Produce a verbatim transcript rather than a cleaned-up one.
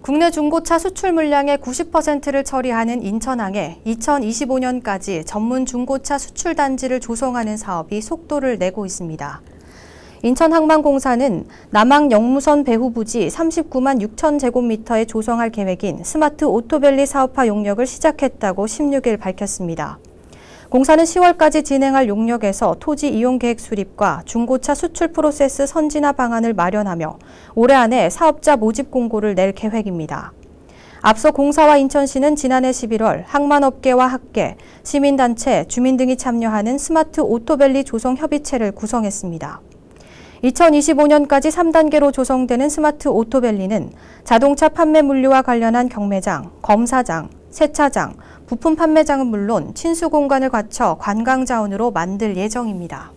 국내 중고차 수출 물량의 구십 퍼센트를 처리하는 인천항에 이천이십오 년까지 전문 중고차 수출 단지를 조성하는 사업이 속도를 내고 있습니다. 인천항만공사는 남항 영무선 배후 부지 삼십구만 육천 제곱미터에 조성할 계획인 스마트 오토밸리 사업화 용역을 시작했다고 십육 일 밝혔습니다. 공사는 시월까지 진행할 용역에서 토지 이용 계획 수립과 중고차 수출 프로세스 선진화 방안을 마련하며 올해 안에 사업자 모집 공고를 낼 계획입니다. 앞서 공사와 인천시는 지난해 십일월 항만업계와 학계, 시민단체, 주민 등이 참여하는 스마트 오토밸리 조성 협의체를 구성했습니다. 이천이십오 년까지 삼 단계로 조성되는 스마트 오토밸리는 자동차 판매 물류와 관련한 경매장, 검사장, 세차장, 부품 판매장은 물론 친수 공간을 갖춰 관광 자원으로 만들 예정입니다.